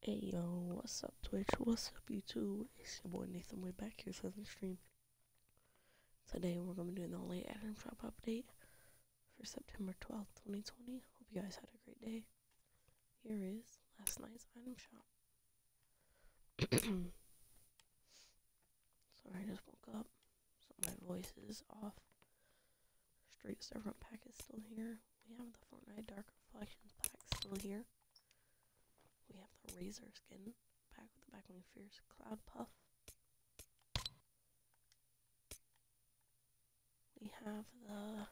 Hey yo, what's up Twitch? What's up YouTube? It's your boy Nathan. We're back here for the stream. Today we're going to be doing the late item shop update for September 12th, 2020. Hope you guys had a great day. Here is last night's item shop. Sorry, I just woke up, so my voice is off. Straight Servant pack is still here. We have the Fortnite Dark Reflections pack still here. We have the Razor skin pack with the Backwing Fierce Cloud Puff. We have the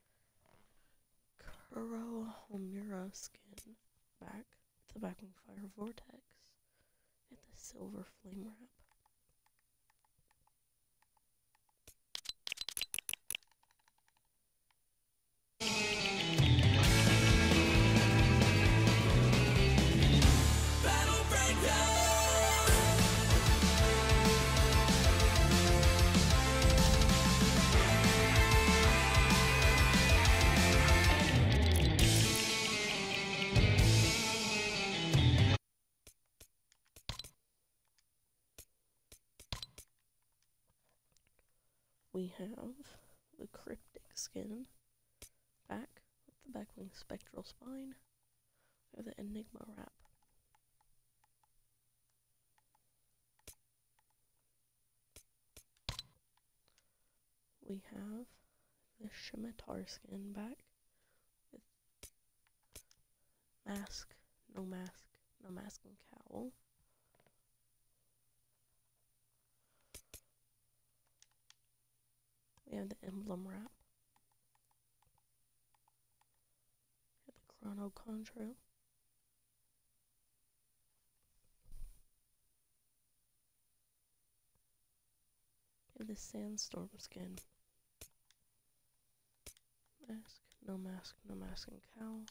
Kuro Homura skin back with the Backwing Fire Vortex and the Silver Flame Wrap. We have the Cryptic skin back with the Backwing Spectral Spine or the Enigma Wrap. We have the Scimitar skin back with mask, no mask and cowl. We have the Emblem Wrap. We have the Chrono Contrail. We have the Sandstorm skin. Mask, no mask and cowl.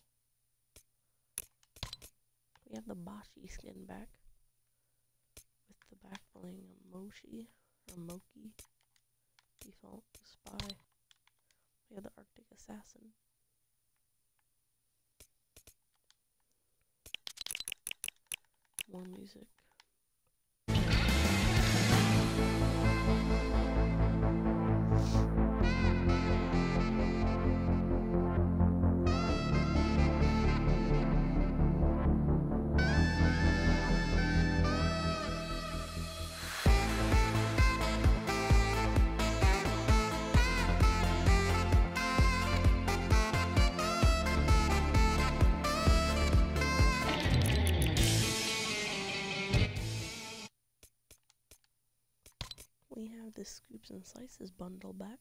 We have the Bashi skin back with the back bling Moshi or Moki. Default Spy. We have the Arctic Assassin. More music. We have the Scoops and Slices bundle back.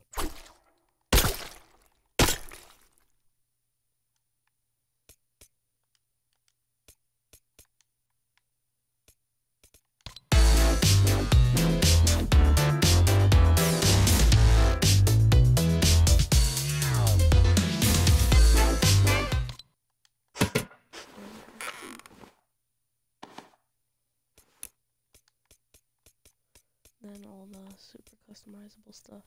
Then all the super customizable stuff.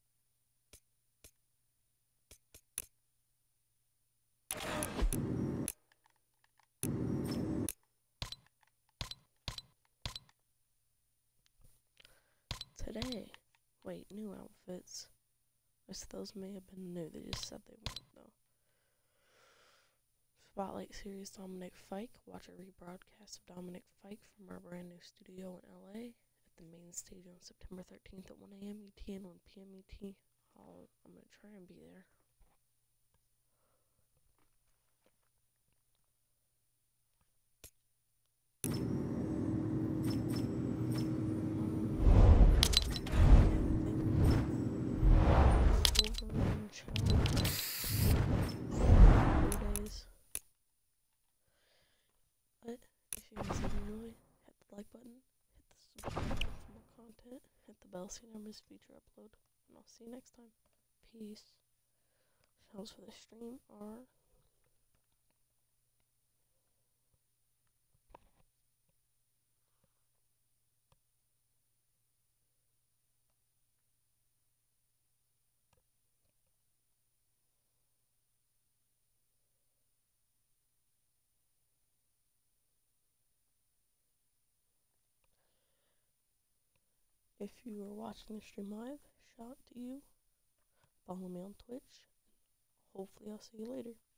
Today, wait, new outfits. I guess those may have been new, they just said they weren't though. Spotlight Series Dominic Fike. Watch a rebroadcast of Dominic Fike from our brand new studio in LA at the main stage on September 13th at 1 a.m. ET and 1 p.m. ET. I'm gonna try and be there. But if you guys enjoy, hit the like button, hit the subscribe button for more content, hit the bell so you never miss future upload, and I'll see you next time. Peace. Channels for the stream are If you are watching the stream live, shout out to you. Follow me on Twitch. Hopefully I'll see you later.